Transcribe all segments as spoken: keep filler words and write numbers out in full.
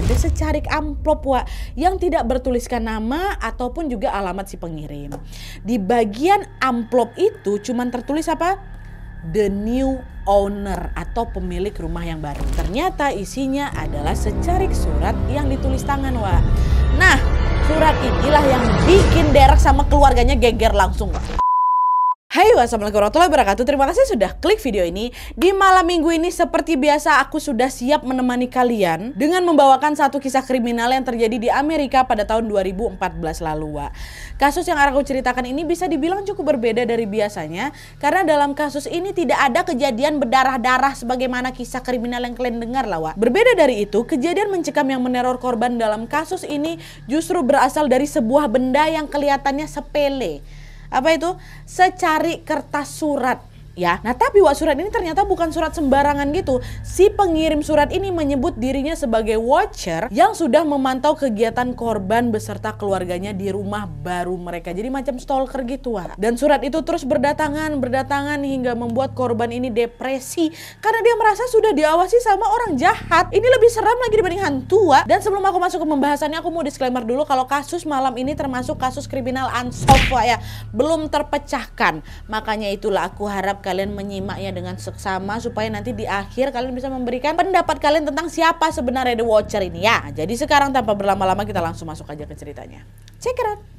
ada secarik amplop Wak yang tidak bertuliskan nama ataupun juga alamat si pengirim. Di bagian amplop itu cuman tertulis apa? The new owner atau pemilik rumah yang baru. Ternyata isinya adalah secarik surat yang ditulis tangan Wak. Nah, surat inilah yang bikin Derek sama keluarganya geger langsung Wak. Hai, wassalamualaikum warahmatullahi wabarakatuh. Terima kasih sudah klik video ini. Di malam minggu ini seperti biasa aku sudah siap menemani kalian dengan membawakan satu kisah kriminal yang terjadi di Amerika pada tahun dua ribu empat belas lalu Wak. Kasus yang akan aku ceritakan ini bisa dibilang cukup berbeda dari biasanya karena dalam kasus ini tidak ada kejadian berdarah-darah sebagaimana kisah kriminal yang kalian dengar lah Wak. Berbeda dari itu, kejadian mencekam yang meneror korban dalam kasus ini justru berasal dari sebuah benda yang kelihatannya sepele. Apa itu? Secari kertas surat ya. Nah tapi Wak, surat ini ternyata bukan surat sembarangan gitu. Si pengirim surat ini menyebut dirinya sebagai watcher yang sudah memantau kegiatan korban beserta keluarganya di rumah baru mereka. Jadi macam stalker gitu Wak. Dan surat itu terus berdatangan, berdatangan hingga membuat korban ini depresi karena dia merasa sudah diawasi sama orang jahat. Ini lebih seram lagi dibanding hantu Wak. Dan sebelum aku masuk ke pembahasannya, aku mau disclaimer dulu kalau kasus malam ini termasuk kasus kriminal unsolved Wak ya. Belum terpecahkan. Makanya itulah aku harap kalian menyimaknya dengan seksama supaya nanti di akhir kalian bisa memberikan pendapat kalian tentang siapa sebenarnya The Watcher ini ya. Jadi sekarang tanpa berlama-lama kita langsung masuk aja ke ceritanya. Check it out.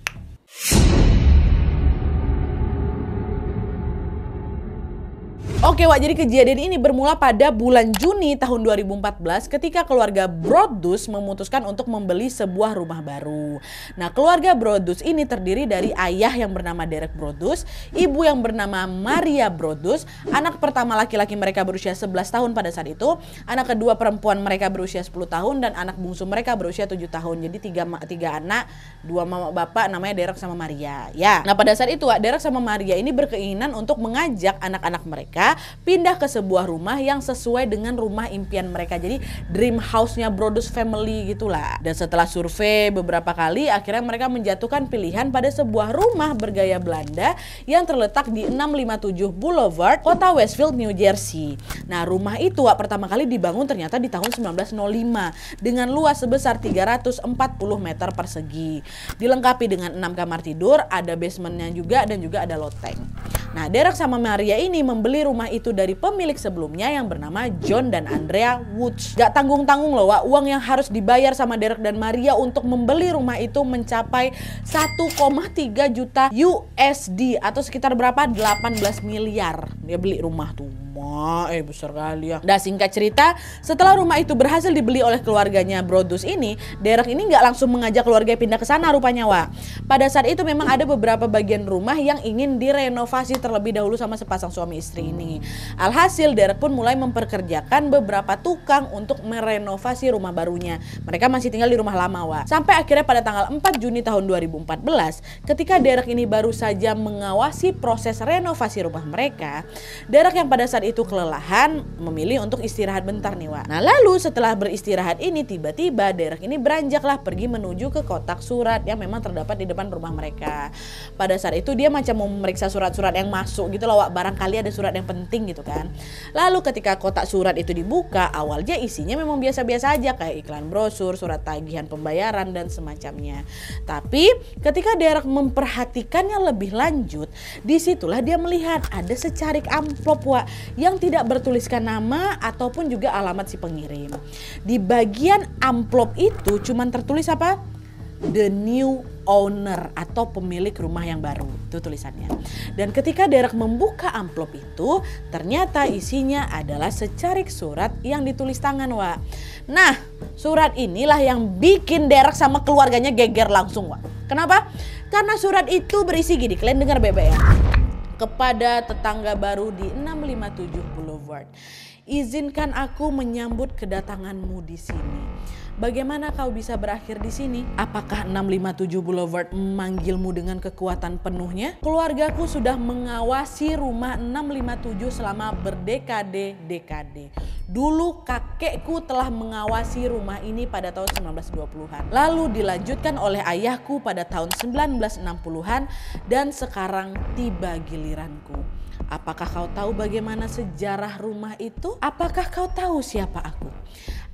Oke Wak, jadi kejadian ini bermula pada bulan Juni tahun dua ribu empat belas ketika keluarga Brodus memutuskan untuk membeli sebuah rumah baru. Nah, keluarga Brodus ini terdiri dari ayah yang bernama Derek Brodus, ibu yang bernama Maria Brodus, anak pertama laki-laki mereka berusia sebelas tahun pada saat itu, anak kedua perempuan mereka berusia sepuluh tahun, dan anak bungsu mereka berusia tujuh tahun. Jadi tiga, tiga anak, dua mama bapak namanya Derek sama Maria. Ya. Nah, pada saat itu Wak, Derek sama Maria ini berkeinginan untuk mengajak anak-anak mereka pindah ke sebuah rumah yang sesuai dengan rumah impian mereka. Jadi dream house-nya Brodus family gitulah. Dan setelah survei beberapa kali, akhirnya mereka menjatuhkan pilihan pada sebuah rumah bergaya Belanda yang terletak di enam lima tujuh Boulevard, kota Westfield, New Jersey. Nah, rumah itu Wak, pertama kali dibangun ternyata di tahun sembilan belas nol lima dengan luas sebesar tiga ratus empat puluh meter persegi. Dilengkapi dengan enam kamar tidur, ada basementnya juga, dan juga ada loteng. Nah, Derek sama Maria ini membeli rumah itu dari pemilik sebelumnya yang bernama John dan Andrea Woods. Gak tanggung-tanggung loh Wak, uang yang harus dibayar sama Derek dan Maria untuk membeli rumah itu mencapai satu koma tiga juta U S D atau sekitar berapa? delapan belas miliar. Dia beli rumah tuh. Ma, eh besar kali ya. Nah, singkat cerita, setelah rumah itu berhasil dibeli oleh keluarganya Brodus ini, Derek ini nggak langsung mengajak keluarga pindah ke sana rupanya Wak. Pada saat itu memang ada beberapa bagian rumah yang ingin direnovasi terlebih dahulu sama sepasang suami istri ini. Alhasil Derek pun mulai memperkerjakan beberapa tukang untuk merenovasi rumah barunya. Mereka masih tinggal di rumah lama Wak. Sampai akhirnya pada tanggal empat Juni tahun dua ribu empat belas, ketika Derek ini baru saja mengawasi proses renovasi rumah mereka, Derek yang pada saat itu kelelahan memilih untuk istirahat bentar nih Wak. Nah, lalu setelah beristirahat ini tiba-tiba Derek ini beranjaklah pergi menuju ke kotak surat yang memang terdapat di depan rumah mereka. Pada saat itu dia macam mau memeriksa surat-surat yang masuk gitu loh Wak, barangkali ada surat yang penting gitu kan. Lalu ketika kotak surat itu dibuka, awalnya isinya memang biasa-biasa aja kayak iklan brosur, surat tagihan pembayaran dan semacamnya. Tapi ketika Derek memperhatikannya lebih lanjut, disitulah dia melihat ada secarik amplop Wak yang tidak bertuliskan nama ataupun juga alamat si pengirim. Di bagian amplop itu cuman tertulis apa? The new owner atau pemilik rumah yang baru. Itu tulisannya. Dan ketika Derek membuka amplop itu, ternyata isinya adalah secarik surat yang ditulis tangan Wak. Nah, surat inilah yang bikin Derek sama keluarganya geger langsung Wak. Kenapa? Karena surat itu berisi gini, kalian dengar B B ya. Kepada tetangga baru di enam lima tujuh Boulevard, izinkan aku menyambut kedatanganmu di sini. Bagaimana kau bisa berakhir di sini? Apakah enam lima tujuh Boulevard memanggilmu dengan kekuatan penuhnya? Keluargaku sudah mengawasi rumah enam lima tujuh selama berdekade-dekade. Dulu kakekku telah mengawasi rumah ini pada tahun sembilan belas dua puluhan. Lalu dilanjutkan oleh ayahku pada tahun sembilan belas enam puluhan dan sekarang tiba giliranku. Apakah kau tahu bagaimana sejarah rumah itu? Apakah kau tahu siapa aku?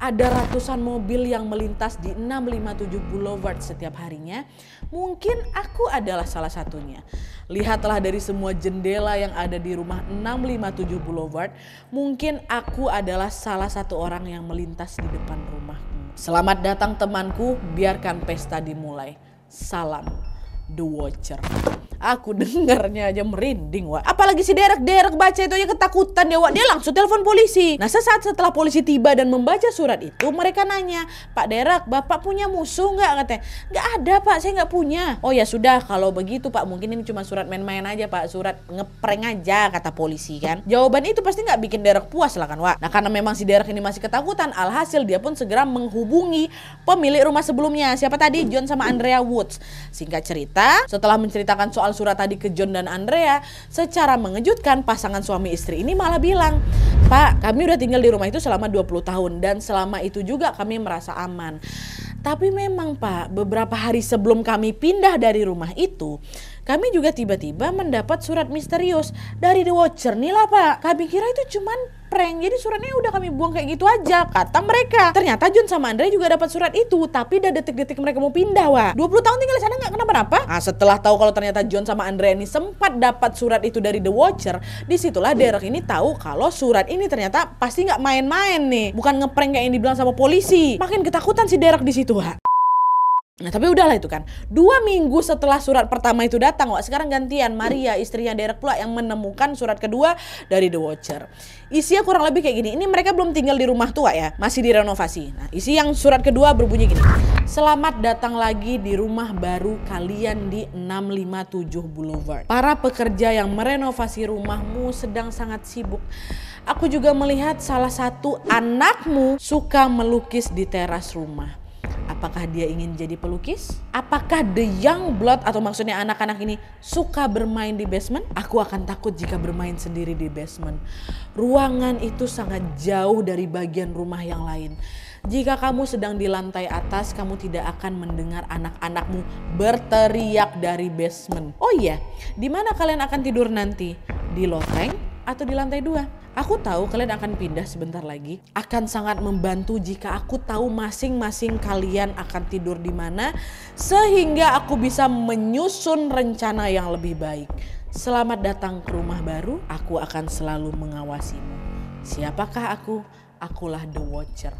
ada ratusan mobil yang melintas di enam lima tujuh Boulevard setiap harinya, mungkin aku adalah salah satunya. Lihatlah dari semua jendela yang ada di rumah enam lima tujuh Boulevard, mungkin aku adalah salah satu orang yang melintas di depan rumahmu. Selamat datang temanku, biarkan pesta dimulai. Salam, The Watcher. Aku dengarnya aja merinding, Wak. Apalagi si Derek, Derek baca itu aja ketakutan ya, Wak. Dia langsung telepon polisi. Nah, sesaat setelah polisi tiba dan membaca surat itu, mereka nanya, Pak Derek, Bapak punya musuh nggak? Katanya, nggak ada, Pak, saya nggak punya. Oh ya sudah, kalau begitu Pak, mungkin ini cuma surat main-main aja, Pak. Surat ngeprank aja, kata polisi kan. Jawaban itu pasti nggak bikin Derek puas lah kan, Wak. Nah, karena memang si Derek ini masih ketakutan, alhasil dia pun segera menghubungi pemilik rumah sebelumnya. Siapa tadi? John sama Andrea Woods. Singkat cerita, setelah menceritakan soal surat tadi ke John dan Andrea, secara mengejutkan pasangan suami istri ini malah bilang, Pak, kami udah tinggal di rumah itu selama dua puluh tahun dan selama itu juga kami merasa aman. Tapi memang Pak, beberapa hari sebelum kami pindah dari rumah itu, kami juga tiba-tiba mendapat surat misterius dari The Watcher nih lah Pak. Kami kira itu cuman prank, jadi suratnya udah kami buang kayak gitu aja, kata mereka. Ternyata John sama Andre juga dapat surat itu, tapi udah detik-detik mereka mau pindah, Wak. dua puluh tahun tinggal di sana nggak kenapa-napa. Nah, setelah tahu kalau ternyata John sama Andre ini sempat dapat surat itu dari The Watcher, disitulah Derek ini tahu kalau surat ini ternyata pasti nggak main-main nih, bukan ngeprank kayak yang dibilang sama polisi. Makin ketakutan si Derek di situ, Wak. Nah tapi udahlah itu kan, dua minggu setelah surat pertama itu datang, Wak, sekarang gantian Maria istrinya Derek pula yang menemukan surat kedua dari The Watcher. Isinya kurang lebih kayak gini, ini mereka belum tinggal di rumah tua ya, masih direnovasi. Nah isi yang surat kedua berbunyi gini, selamat datang lagi di rumah baru kalian di enam lima tujuh Boulevard. Para pekerja yang merenovasi rumahmu sedang sangat sibuk. Aku juga melihat salah satu anakmu suka melukis di teras rumah. Apakah dia ingin jadi pelukis? Apakah the young blood atau maksudnya anak-anak ini suka bermain di basement? Aku akan takut jika bermain sendiri di basement. Ruangan itu sangat jauh dari bagian rumah yang lain. Jika kamu sedang di lantai atas, kamu tidak akan mendengar anak-anakmu berteriak dari basement. Oh iya, di mana kalian akan tidur nanti? Di loteng atau di lantai dua? Aku tahu kalian akan pindah sebentar lagi. Akan sangat membantu jika aku tahu masing-masing kalian akan tidur di mana, sehingga aku bisa menyusun rencana yang lebih baik. Selamat datang ke rumah baru, aku akan selalu mengawasimu. Siapakah aku? Akulah The Watcher.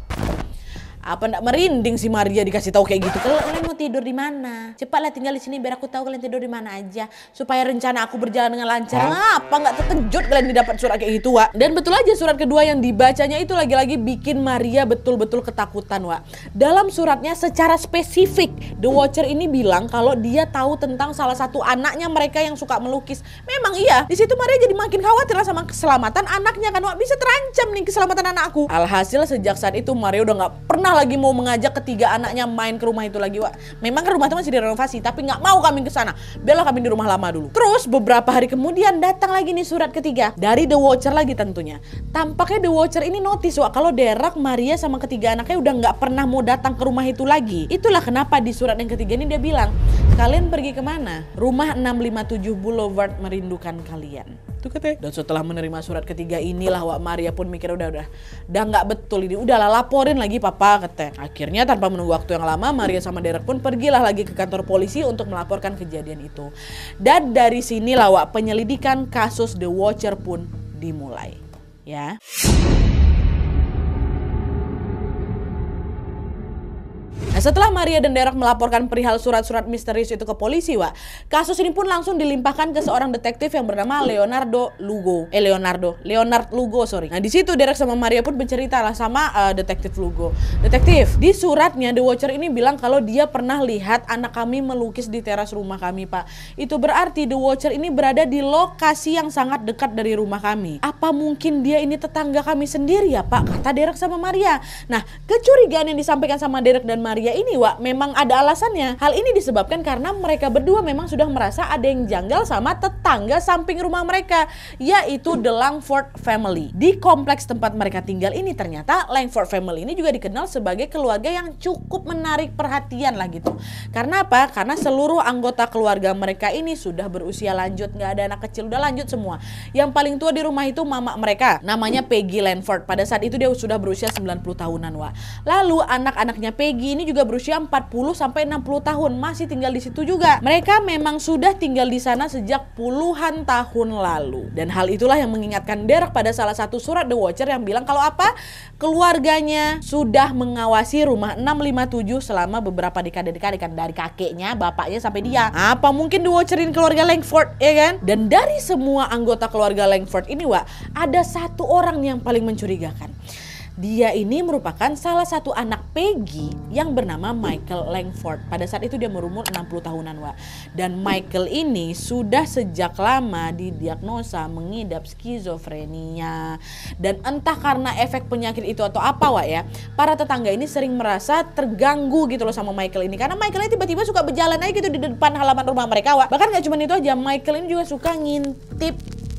Apa ndak merinding si Maria dikasih tahu kayak gitu? Kalau kalian mau tidur di mana? Cepatlah tinggal di sini biar aku tahu kalian tidur di mana aja, supaya rencana aku berjalan dengan lancar. Apa nggak terkejut kalian didapat surat kayak gitu, Wak? Dan betul aja surat kedua yang dibacanya itu lagi-lagi bikin Maria betul-betul ketakutan, Wak. Dalam suratnya secara spesifik, The Watcher ini bilang kalau dia tahu tentang salah satu anaknya mereka yang suka melukis. Memang iya, di situ Maria jadi makin khawatir lah sama keselamatan anaknya kan, Wak. Bisa terancam nih keselamatan anakku. Alhasil sejak saat itu Maria udah nggak pernah lagi mau mengajak ketiga anaknya main ke rumah itu lagi, Wak. Memang kan rumah itu masih direnovasi, tapi nggak mau kami ke sana. Biarlah kami di rumah lama dulu. Terus beberapa hari kemudian datang lagi nih surat ketiga dari The Watcher lagi tentunya. Tampaknya The Watcher ini notice, Wak, kalau Derek, Maria sama ketiga anaknya udah nggak pernah mau datang ke rumah itu lagi. Itulah kenapa di surat yang ketiga ini dia bilang, kalian pergi kemana? Rumah enam lima tujuh Boulevard merindukan kalian. Tuh katanya. Dan setelah menerima surat ketiga inilah, Wak, Maria pun mikir udah udah udah nggak betul ini, udahlah laporin lagi papa, katanya. Akhirnya tanpa menunggu waktu yang lama, Maria sama Derek pun pergilah lagi ke kantor polisi untuk melaporkan kejadian itu. Dan dari sinilah, Wak, penyelidikan kasus The Watcher pun dimulai, ya. Nah, setelah Maria dan Derek melaporkan perihal surat-surat misterius itu ke polisi, Wak, kasus ini pun langsung dilimpahkan ke seorang detektif yang bernama Leonardo Lugo. Eh Leonardo, Leonard Lugo, sorry. Nah, di situ Derek sama Maria pun bercerita lah sama uh, detektif Lugo. Detektif, di suratnya The Watcher ini bilang kalau dia pernah lihat anak kami melukis di teras rumah kami, Pak. Itu berarti The Watcher ini berada di lokasi yang sangat dekat dari rumah kami. Apa mungkin dia ini tetangga kami sendiri ya, Pak? Kata Derek sama Maria. Nah, kecurigaan yang disampaikan sama Derek dan Maria Maria ini, Wak, memang ada alasannya. Hal ini disebabkan karena mereka berdua memang sudah merasa ada yang janggal sama tetangga samping rumah mereka, yaitu The Langford Family. Di kompleks tempat mereka tinggal ini ternyata Langford Family ini juga dikenal sebagai keluarga yang cukup menarik perhatian lah gitu. Karena apa? Karena seluruh anggota keluarga mereka ini sudah berusia lanjut, nggak ada anak kecil, udah lanjut semua. Yang paling tua di rumah itu mama mereka, namanya Peggy Langford. Pada saat itu dia sudah berusia sembilan puluh tahunan, Wak. Lalu anak-anaknya Peggy ini juga berusia empat puluh sampai enam puluh tahun, masih tinggal di situ juga. Mereka memang sudah tinggal di sana sejak puluhan tahun lalu. Dan hal itulah yang mengingatkan Derek pada salah satu surat The Watcher yang bilang kalau apa? Keluarganya sudah mengawasi rumah enam lima tujuh selama beberapa dekade-dekade, kan, dari kakeknya, bapaknya sampai dia. Apa mungkin The Watcherin keluarga Langford, ya kan? Dan dari semua anggota keluarga Langford ini, Wak, ada satu orang yang paling mencurigakan. Dia ini merupakan salah satu anak Peggy yang bernama Michael Langford. Pada saat itu dia berumur enam puluh tahunan, Wak. Dan Michael ini sudah sejak lama didiagnosa mengidap skizofrenia. Dan entah karena efek penyakit itu atau apa, Wak, ya, para tetangga ini sering merasa terganggu gitu loh sama Michael ini. Karena Michael ini tiba-tiba suka berjalan aja gitu di depan halaman rumah mereka, Wak. Bahkan gak cuma itu aja, Michael ini juga suka ngintip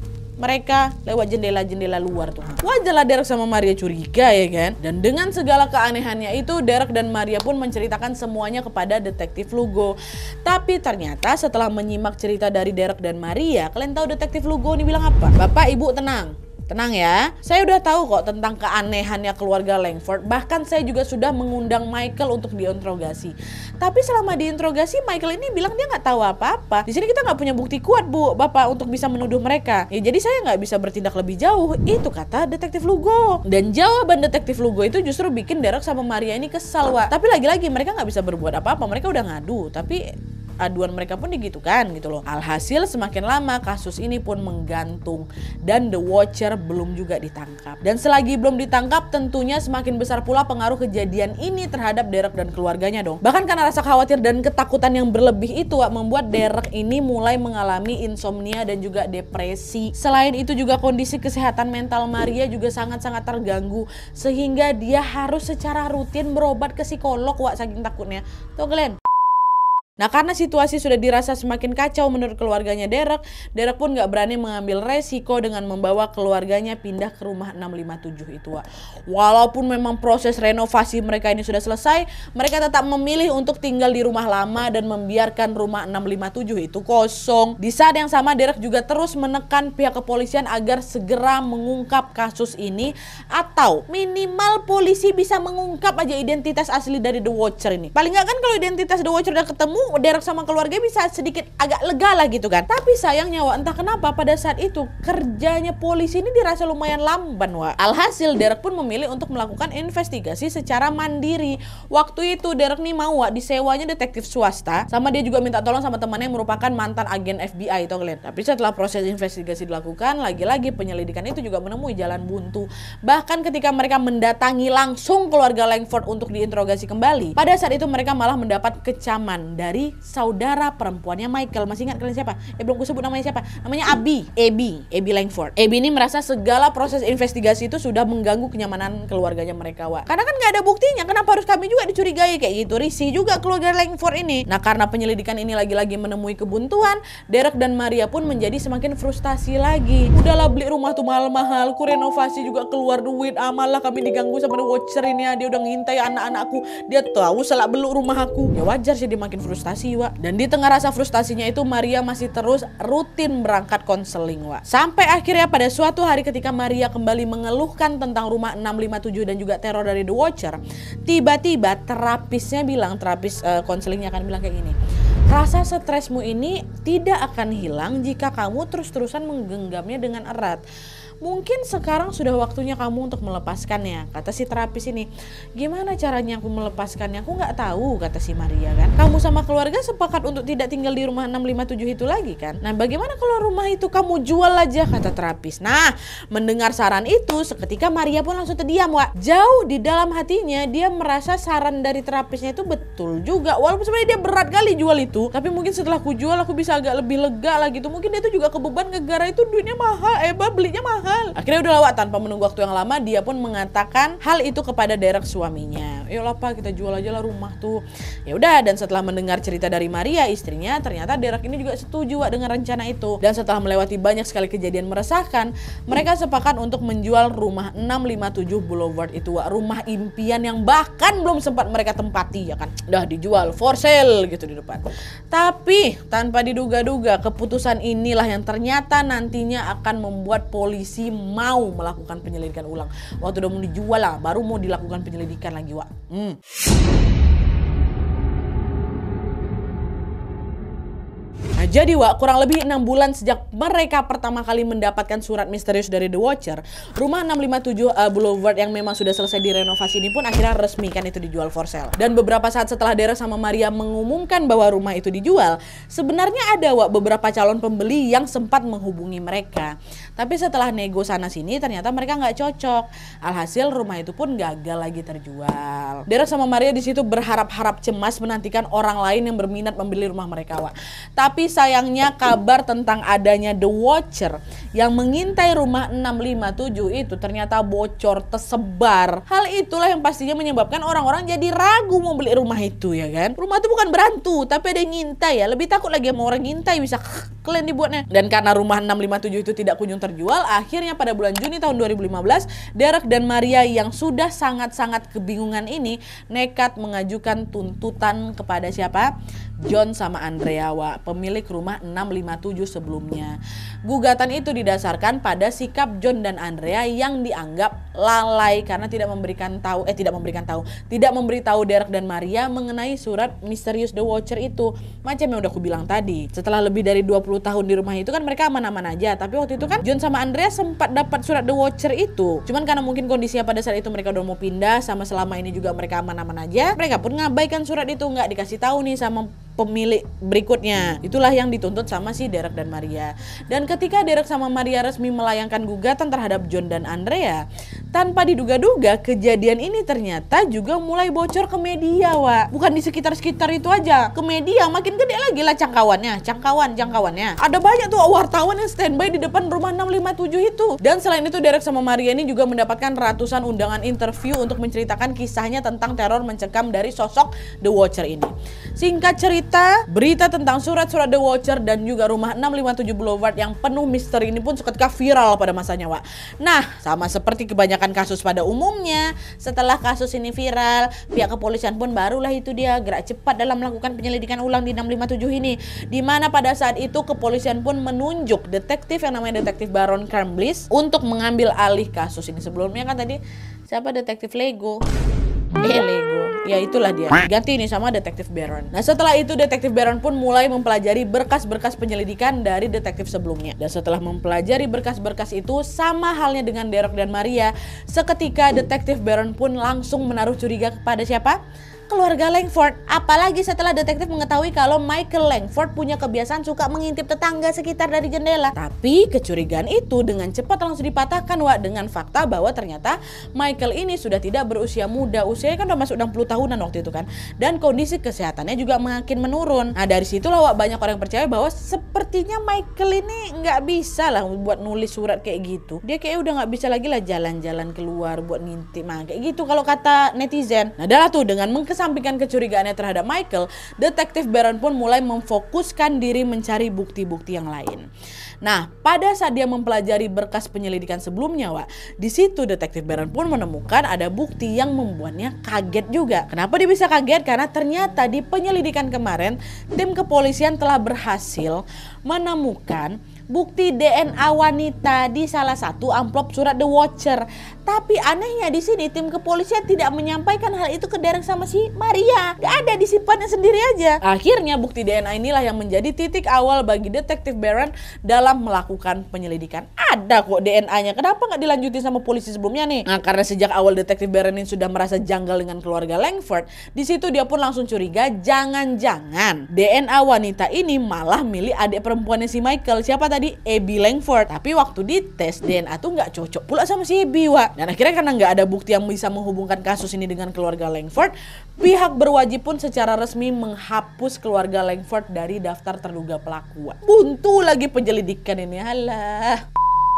mereka lewat jendela-jendela luar tuh. Wajarlah Derek sama Maria curiga, ya kan? Dan dengan segala keanehannya itu, Derek dan Maria pun menceritakan semuanya kepada detektif Lugo. Tapi ternyata setelah menyimak cerita dari Derek dan Maria, kalian tahu detektif Lugo ini bilang apa? Bapak Ibu tenang. Tenang ya, saya udah tahu kok tentang keanehannya keluarga Langford. Bahkan saya juga sudah mengundang Michael untuk diinterogasi. Tapi selama diinterogasi, Michael ini bilang dia nggak tahu apa-apa. Di sini kita nggak punya bukti kuat, Bu, Bapak, untuk bisa menuduh mereka. Ya jadi saya nggak bisa bertindak lebih jauh. Itu kata detektif Lugo. Dan jawaban detektif Lugo itu justru bikin Derek sama Maria ini kesal, Wak. Tapi lagi-lagi mereka nggak bisa berbuat apa-apa. Mereka udah ngadu, tapi aduan mereka pun digitukan gitu loh. Alhasil semakin lama kasus ini pun menggantung dan The Watcher belum juga ditangkap. Dan selagi belum ditangkap, tentunya semakin besar pula pengaruh kejadian ini terhadap Derek dan keluarganya dong. Bahkan karena rasa khawatir dan ketakutan yang berlebih itu, Wak, membuat Derek ini mulai mengalami insomnia dan juga depresi. Selain itu juga kondisi kesehatan mental Maria juga sangat-sangat terganggu sehingga dia harus secara rutin berobat ke psikolog, Wak, saking takutnya. Tuh kalian. Nah, karena situasi sudah dirasa semakin kacau menurut keluarganya Derek, Derek pun gak berani mengambil resiko dengan membawa keluarganya pindah ke rumah enam lima tujuh itu, Wak. Walaupun memang proses renovasi mereka ini sudah selesai, mereka tetap memilih untuk tinggal di rumah lama dan membiarkan rumah enam lima tujuh itu kosong. Di saat yang sama, Derek juga terus menekan pihak kepolisian agar segera mengungkap kasus ini, atau minimal polisi bisa mengungkap aja identitas asli dari The Watcher ini. Paling gak kan kalau identitas The Watcher udah ketemu, Derek sama keluarga bisa sedikit agak lega lah gitu kan. Tapi sayangnya, Wak, entah kenapa pada saat itu kerjanya polisi ini dirasa lumayan lamban, Wak. Alhasil Derek pun memilih untuk melakukan investigasi secara mandiri. Waktu itu Derek nih mau, Wak, disewanya detektif swasta, sama dia juga minta tolong sama temannya yang merupakan mantan agen F B I itu kalian. Tapi setelah proses investigasi dilakukan, lagi-lagi penyelidikan itu juga menemui jalan buntu. Bahkan ketika mereka mendatangi langsung keluarga Langford untuk diinterogasi kembali, pada saat itu mereka malah mendapat kecaman dari dari saudara perempuannya Michael. Masih ingat kalian siapa? Eh belum kusebut namanya siapa? Namanya Abby. Abby. Abby Langford. Abby ini merasa segala proses investigasi itu sudah mengganggu kenyamanan keluarganya mereka, Wak. Karena kan gak ada buktinya. Kenapa harus kami juga dicurigai kayak gitu? Risih juga keluarga Langford ini. Nah, karena penyelidikan ini lagi-lagi menemui kebuntuan, Derek dan Maria pun menjadi semakin frustasi lagi. Udahlah beli rumah tuh mahal-mahal, ku renovasi juga keluar duit, amalah kami diganggu sama The Watcher ini ya. Dia udah ngintai anak-anakku. Dia tahu salah beli rumah aku. Ya wajar sih dia makin frustasi. frustasi, Wak. Dan di tengah rasa frustasinya itu, Maria masih terus rutin berangkat konseling, Wak. Sampai akhirnya pada suatu hari ketika Maria kembali mengeluhkan tentang rumah enam lima tujuh dan juga teror dari The Watcher, tiba-tiba terapisnya bilang, terapis konselingnya uh, akan bilang kayak gini, rasa stresmu ini tidak akan hilang jika kamu terus-terusan menggenggamnya dengan erat. Mungkin sekarang sudah waktunya kamu untuk melepaskannya, kata si terapis ini. Gimana caranya aku melepaskannya? Aku nggak tahu, kata si Maria kan. Kamu sama keluarga sepakat untuk tidak tinggal di rumah enam lima tujuh itu lagi kan? Nah, bagaimana kalau rumah itu kamu jual aja, kata terapis. Nah, mendengar saran itu, seketika Maria pun langsung terdiam, Wak. Jauh di dalam hatinya, dia merasa saran dari terapisnya itu betul juga. Walaupun sebenarnya dia berat kali jual itu, tapi mungkin setelah aku jual, aku bisa agak lebih lega lah gitu. Mungkin dia itu juga kebeban gara-gara itu duitnya mahal, eh belinya mahal. Akhirnya udah lewat tanpa menunggu waktu yang lama, dia pun mengatakan hal itu kepada Derek suaminya. katanya. Ayolah Pak, kita jual aja lah rumah tuh. Ya udah, dan setelah mendengar cerita dari Maria istrinya, ternyata Derek ini juga setuju Wak dengan rencana itu. Dan setelah melewati banyak sekali kejadian meresahkan, mereka sepakat untuk menjual rumah enam lima tujuh Boulevard itu Wak, rumah impian yang bahkan belum sempat mereka tempati ya kan. Udah dijual for sale gitu di depan. Tapi tanpa diduga-duga, keputusan inilah yang ternyata nantinya akan membuat polisi mau melakukan penyelidikan ulang. Waktu udah mau dijual lah, baru mau dilakukan penyelidikan lagi Wak. Hmm. Nah, jadi Wak, kurang lebih enam bulan sejak mereka pertama kali mendapatkan surat misterius dari The Watcher, rumah enam lima tujuh uh, Boulevard yang memang sudah selesai direnovasi ini pun akhirnya resmi kan itu dijual for sale. Dan beberapa saat setelah Derek sama Maria mengumumkan bahwa rumah itu dijual, sebenarnya ada Wak beberapa calon pembeli yang sempat menghubungi mereka. Tapi setelah nego sana sini ternyata mereka nggak cocok. Alhasil rumah itu pun gagal lagi terjual. Derek sama Maria di situ berharap-harap cemas menantikan orang lain yang berminat membeli rumah mereka Wak. Tapi sayangnya kabar tentang adanya The Watcher yang mengintai rumah enam lima tujuh itu ternyata bocor tersebar. Hal itulah yang pastinya menyebabkan orang-orang jadi ragu mau beli rumah itu ya kan. Rumah itu bukan berantu tapi ada yang ngintai ya. Lebih takut lagi sama orang ngintai bisa kalian dibuatnya. Dan karena rumah enam lima tujuh itu tidak kunjung terjual, akhirnya pada bulan Juni tahun dua ribu lima belas, Derek dan Maria yang sudah sangat-sangat kebingungan ini nekat mengajukan tuntutan kepada siapa? John sama Andrea Wak, pemilik rumah enam lima tujuh sebelumnya. Gugatan itu didasarkan pada sikap John dan Andrea yang dianggap lalai karena tidak memberikan tahu eh tidak memberikan tahu, tidak memberitahu Derek dan Maria mengenai surat misterius The Watcher itu. Macam yang udah aku bilang tadi, setelah lebih dari dua puluh tahun di rumah itu kan mereka aman-aman aja, tapi waktu itu kan John sama Andrea sempat dapat surat The Watcher itu. Cuman karena mungkin kondisinya pada saat itu mereka udah mau pindah, sama selama ini juga mereka aman-aman aja, mereka pun ngabaikan surat itu, nggak dikasih tahu nih sama pemilik berikutnya. Itulah yang dituntut sama si Derek dan Maria. Dan ketika Derek sama Maria resmi melayangkan gugatan terhadap John dan Andrea, tanpa diduga-duga kejadian ini ternyata juga mulai bocor ke media Wak. Bukan di sekitar-sekitar itu aja, ke media makin gede lagi lah cangkawannya, cangkawan jangkauannya. Ada banyak tuh wartawan yang standby di depan rumah enam lima tujuh itu. Dan selain itu Derek sama Maria ini juga mendapatkan ratusan undangan interview untuk menceritakan kisahnya tentang teror mencekam dari sosok The Watcher ini. Singkat cerita, berita tentang surat-surat The Watcher dan juga rumah enam lima tujuh Boulevard yang penuh misteri ini pun seketika viral pada masanya Wak. Nah, sama seperti kebanyakan kasus pada umumnya, setelah kasus ini viral, pihak kepolisian pun barulah itu dia gerak cepat dalam melakukan penyelidikan ulang di enam lima tujuh ini. Dimana pada saat itu kepolisian pun menunjuk detektif yang namanya detektif Baron Crumblis untuk mengambil alih kasus ini. Sebelumnya kan tadi siapa detektif Lego? Eh Lego. Ya itulah dia, ganti ini sama detektif Baron. Nah setelah itu detektif Baron pun mulai mempelajari berkas-berkas penyelidikan dari detektif sebelumnya. Dan setelah mempelajari berkas-berkas itu, sama halnya dengan Derek dan Maria, seketika detektif Baron pun langsung menaruh curiga kepada siapa? Keluarga Langford. Apalagi setelah detektif mengetahui kalau Michael Langford punya kebiasaan suka mengintip tetangga sekitar dari jendela. Tapi kecurigaan itu dengan cepat langsung dipatahkan Wak dengan fakta bahwa ternyata Michael ini sudah tidak berusia muda. Usianya kan udah masuk enam puluh tahunan waktu itu kan. Dan kondisi kesehatannya juga makin menurun. Nah dari situlah Wak banyak orang yang percaya bahwa sepertinya Michael ini nggak bisa lah buat nulis surat kayak gitu. Dia kayak udah nggak bisa lagi lah jalan-jalan keluar buat ngintip. Nah kayak gitu kalau kata netizen. Nah adalah tuh dengan mengkesampingkan kecurigaannya terhadap Michael, detektif Baron pun mulai memfokuskan diri mencari bukti-bukti yang lain. Nah, pada saat dia mempelajari berkas penyelidikan sebelumnya, Wak, di situ detektif Baron pun menemukan ada bukti yang membuatnya kaget juga. Kenapa dia bisa kaget? Karena ternyata di penyelidikan kemarin, tim kepolisian telah berhasil menemukan bukti D N A wanita di salah satu amplop surat The Watcher. Tapi anehnya di sini tim kepolisian tidak menyampaikan hal itu ke Derek sama si Maria. Gak ada, disimpannya sendiri aja. Akhirnya bukti D N A inilah yang menjadi titik awal bagi detektif Baron dalam melakukan penyelidikan. Ada kok D N A-nya. Kenapa nggak dilanjutin sama polisi sebelumnya nih? Nah, karena sejak awal detektif Baron ini sudah merasa janggal dengan keluarga Langford, di situ dia pun langsung curiga jangan-jangan D N A wanita ini malah milik adik perempuannya si Michael. Siapa tadi? Abby Langford. Tapi waktu dites D N A tuh nggak cocok pula sama si Abby, Wak. Dan akhirnya karena nggak ada bukti yang bisa menghubungkan kasus ini dengan keluarga Langford, pihak berwajib pun secara resmi menghapus keluarga Langford dari daftar terduga pelaku. Buntu lagi penyelidikan ini, halah.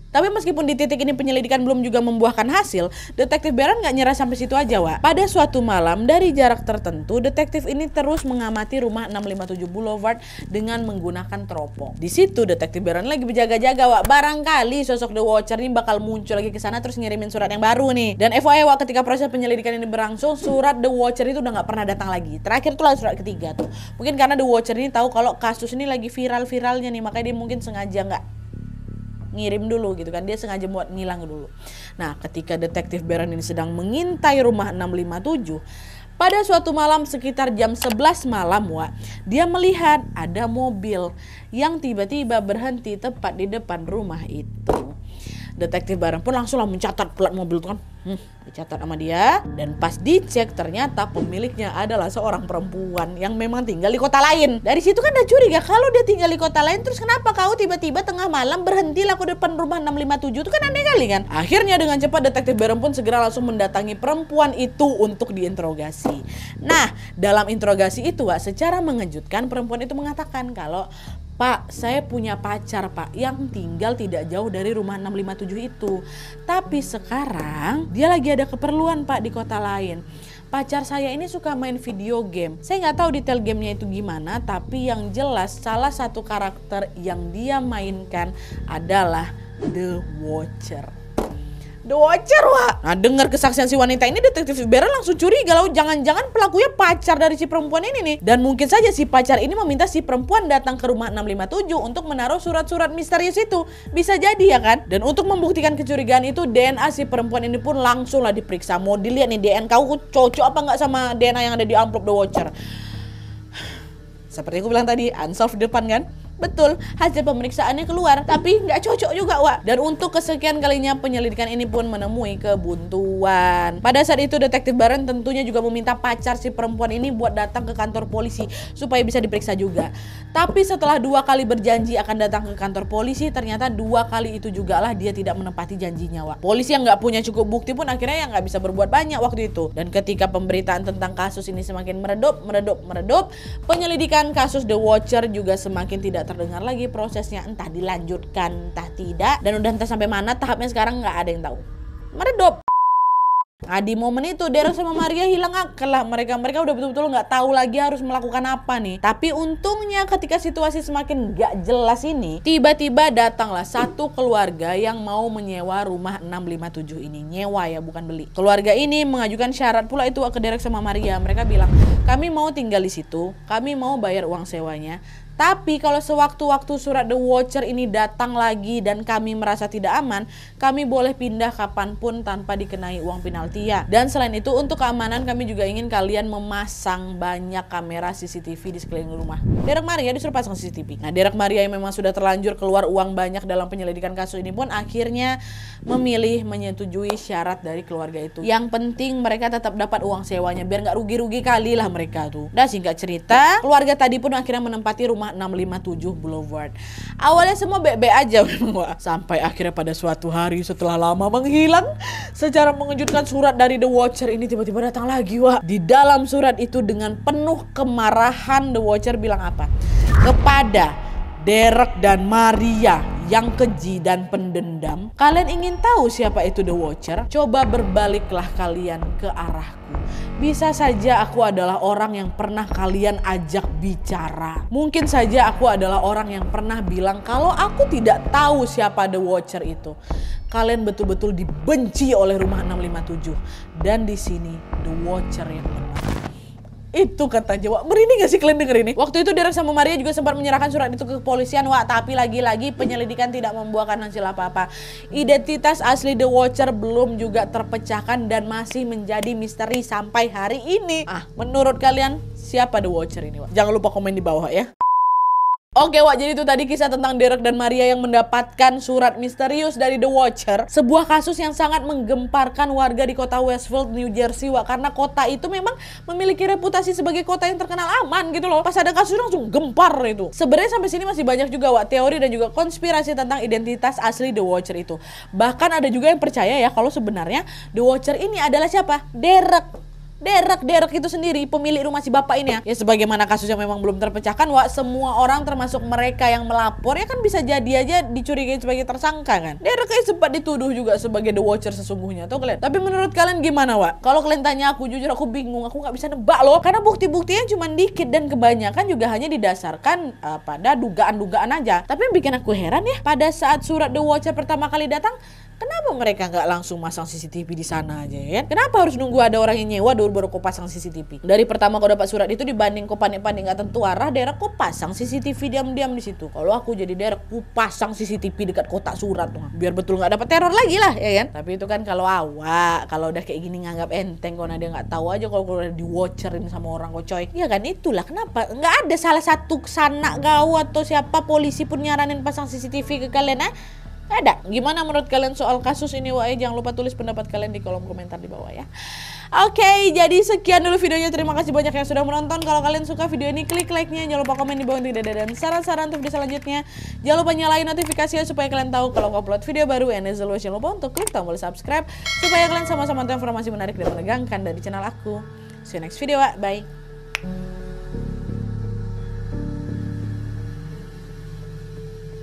Tapi meskipun di titik ini penyelidikan belum juga membuahkan hasil, Detektif Beran nggak nyerah sampai situ aja, Wak. Pada suatu malam dari jarak tertentu, detektif ini terus mengamati rumah enam lima tujuh Boulevard dengan menggunakan teropong. Di situ Detektif Beran lagi berjaga-jaga, Wak. Barangkali sosok The Watcher ini bakal muncul lagi ke sana terus ngirimin surat yang baru nih. Dan F Y I, Wak, ketika proses penyelidikan ini berlangsung, surat The Watcher itu udah nggak pernah datang lagi. Terakhir tuh lah surat ketiga tuh. Mungkin karena The Watcher ini tahu kalau kasus ini lagi viral-viralnya nih, makanya dia mungkin sengaja nggak ngirim dulu gitu kan, dia sengaja buat ngilang dulu. Nah, ketika Detektif Beran ini sedang mengintai rumah enam lima tujuh, pada suatu malam sekitar jam sebelas malam, Wak, dia melihat ada mobil yang tiba-tiba berhenti tepat di depan rumah itu. Detektif Beran pun langsung lah mencatat plat mobil itu kan, hmm, dicatat sama dia, dan pas dicek ternyata pemiliknya adalah seorang perempuan yang memang tinggal di kota lain. Dari situ kan udah curiga, kalau dia tinggal di kota lain terus kenapa kau tiba-tiba tengah malam berhenti lah ke depan rumah enam lima tujuh, itu kan aneh kali kan. Akhirnya dengan cepat Detektif Beran pun segera langsung mendatangi perempuan itu untuk diinterogasi. Nah, dalam interogasi itu, Wak, secara mengejutkan perempuan itu mengatakan kalau, "Pak, saya punya pacar, Pak, yang tinggal tidak jauh dari rumah enam lima tujuh itu. Tapi sekarang dia lagi ada keperluan, Pak, di kota lain. Pacar saya ini suka main video game. Saya nggak tahu detail gamenya itu gimana, tapi yang jelas salah satu karakter yang dia mainkan adalah The Watcher." The Watcher, Wak. Nah, dengar kesaksian si wanita ini, Detektif Beran langsung curiga, kalau jangan-jangan pelakunya pacar dari si perempuan ini nih. Dan mungkin saja si pacar ini meminta si perempuan datang ke rumah enam lima tujuh untuk menaruh surat-surat misterius itu. Bisa jadi ya kan? Dan untuk membuktikan kecurigaan itu, D N A si perempuan ini pun langsung lah diperiksa. Mau dilihat nih D N A kau cocok apa nggak sama D N A yang ada di amplop The Watcher. Seperti aku bilang tadi, unsolved depan kan? Betul, hasil pemeriksaannya keluar, tapi nggak cocok juga, Wak. Dan untuk kesekian kalinya penyelidikan ini pun menemui kebuntuan. Pada saat itu Detektif Beran tentunya juga meminta pacar si perempuan ini buat datang ke kantor polisi supaya bisa diperiksa juga. Tapi setelah dua kali berjanji akan datang ke kantor polisi, ternyata dua kali itu juga lah dia tidak menepati janjinya, Wak. Polisi yang nggak punya cukup bukti pun akhirnya yang nggak bisa berbuat banyak waktu itu. Dan ketika pemberitaan tentang kasus ini semakin meredup, meredup, meredup, penyelidikan kasus The Watcher juga semakin tidak terdengar lagi prosesnya, entah dilanjutkan entah tidak, dan udah entah sampai mana tahapnya sekarang nggak ada yang tahu. Meredup. Nah, di momen itu Derek sama Maria hilang akal lah. Mereka mereka udah betul-betul nggak tahu lagi harus melakukan apa nih. Tapi untungnya ketika situasi semakin nggak jelas ini, tiba-tiba datanglah satu keluarga yang mau menyewa rumah enam lima tujuh ini. Nyewa ya, bukan beli. Keluarga ini mengajukan syarat pula itu ke Derek sama Maria. Mereka bilang, kami mau tinggal di situ, kami mau bayar uang sewanya. Tapi kalau sewaktu-waktu surat The Watcher ini datang lagi dan kami merasa tidak aman, kami boleh pindah kapanpun tanpa dikenai uang penalti ya. Dan selain itu untuk keamanan kami juga ingin kalian memasang banyak kamera C C T V di sekeliling rumah. Derek Maria disuruh pasang C C T V. Nah, Derek Maria yang memang sudah terlanjur keluar uang banyak dalam penyelidikan kasus ini pun akhirnya memilih menyetujui syarat dari keluarga itu. Yang penting mereka tetap dapat uang sewanya biar nggak rugi-rugi kali lah mereka tuh. Nah, singkat cerita, keluarga tadi pun akhirnya menempati rumah enam lima tujuh Boulevard. Awalnya semua baik-baik aja sampai akhirnya pada suatu hari setelah lama menghilang, secara mengejutkan surat dari The Watcher ini tiba-tiba datang lagi, Wak. Di dalam surat itu dengan penuh kemarahan The Watcher bilang apa? Kepada Derek dan Maria yang keji dan pendendam, kalian ingin tahu siapa itu The Watcher? Coba berbaliklah kalian ke arahku. Bisa saja aku adalah orang yang pernah kalian ajak bicara. Mungkin saja aku adalah orang yang pernah bilang kalau aku tidak tahu siapa The Watcher itu. Kalian betul-betul dibenci oleh rumah enam lima tujuh. Dan di sini The Watcher yang menang. Itu kata Jawa. Merinding gak sih kalian denger ini? Waktu itu Derek sama Maria juga sempat menyerahkan surat itu ke kepolisian, Wak. Tapi lagi-lagi penyelidikan tidak membuahkan hasil apa-apa. Identitas asli The Watcher belum juga terpecahkan dan masih menjadi misteri sampai hari ini. Ah, menurut kalian siapa The Watcher ini, Wak? Jangan lupa komen di bawah ya. Oke, Wak, jadi itu tadi kisah tentang Derek dan Maria yang mendapatkan surat misterius dari The Watcher. Sebuah kasus yang sangat menggemparkan warga di kota Westfield, New Jersey, Wak. Karena kota itu memang memiliki reputasi sebagai kota yang terkenal aman gitu loh. Pas ada kasus langsung gempar itu. Sebenarnya sampai sini masih banyak juga, Wak, teori dan juga konspirasi tentang identitas asli The Watcher itu. Bahkan ada juga yang percaya ya kalau sebenarnya The Watcher ini adalah siapa? Derek. Derek, Derek itu sendiri pemilik rumah si bapak ini ya. Ya sebagaimana kasusnya memang belum terpecahkan, Wak, semua orang termasuk mereka yang melapor ya kan bisa jadi aja dicurigai sebagai tersangka kan. Derek kayak sempat dituduh juga sebagai The Watcher sesungguhnya tuh kalian. Tapi menurut kalian gimana, Wak? Kalau kalian tanya aku, jujur aku bingung, aku nggak bisa nebak loh. Karena bukti-buktinya cuma dikit dan kebanyakan juga hanya didasarkan uh, pada dugaan-dugaan aja. Tapi yang bikin aku heran ya, pada saat surat The Watcher pertama kali datang, kenapa mereka nggak langsung masang C C T V di sana aja ya? Kenapa harus nunggu ada orang yang nyewa dulu baru kau pasang C C T V? Dari pertama kau dapat surat itu dibanding kau panik-panik nggak tentu arah, Derek kau pasang C C T V diam-diam di situ. Kalau aku jadi Derek, ku pasang C C T V dekat kotak surat tuh, biar betul nggak dapat teror lagi lah ya kan? Tapi itu kan kalau awak, kalau udah kayak gini nganggap enteng, kalau dia nggak tahu aja kalau udah di watcherin sama orang kau coy. Ya kan itulah kenapa nggak ada salah satu sanak kau atau siapa polisi pun nyaranin pasang C C T V ke kalian ah? Ada. Gimana menurut kalian soal kasus ini, Wak? Jangan lupa tulis pendapat kalian di kolom komentar di bawah ya. Oke, okay, jadi sekian dulu videonya. Terima kasih banyak yang sudah menonton. Kalau kalian suka video ini, klik like-nya. Jangan lupa komen di bawah tidak ada dan saran-saran untuk video selanjutnya. Jangan lupa nyalain notifikasinya supaya kalian tahu kalau aku upload video baru. And as always, jangan lupa untuk klik tombol subscribe supaya kalian sama-sama tahu informasi menarik dan menegangkan dari channel aku. See you next video, Wak. Bye.